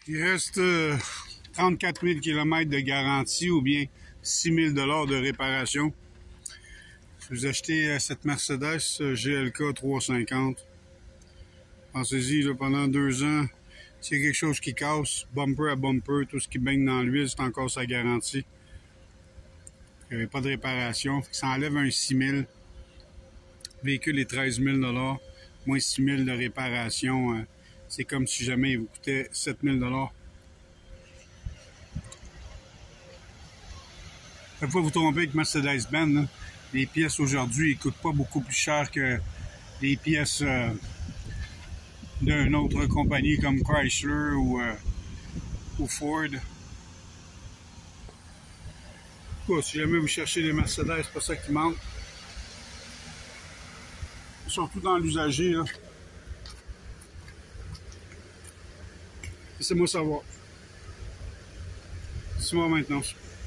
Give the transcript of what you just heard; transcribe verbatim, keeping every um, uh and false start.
Il reste euh, trente-quatre mille kilomètres de garantie ou bien six mille dollars de réparation. Vous achetez euh, cette Mercedes euh, G L K trois cent cinquante. Pensez-y, là, pendant deux ans, s'il y a quelque chose qui casse, bumper à bumper, tout ce qui baigne dans l'huile, c'est encore sa garantie. Il n'y avait pas de réparation. Ça enlève un six mille. Le véhicule est treize mille dollars. Moins six mille de réparation. Euh, c'est comme si jamais il vous coûtait sept mille dollars. Il ne faut pas vous tromper avec Mercedes-Benz. Hein. Les pièces aujourd'hui ne coûtent pas beaucoup plus cher que les pièces euh, d'une autre compagnie comme Chrysler ou, euh, ou Ford. Oh, si jamais vous cherchez des Mercedes, c'est pas ça qui manque. Surtout dans l'usager. Laissez-moi savoir. Laissez-moi maintenant.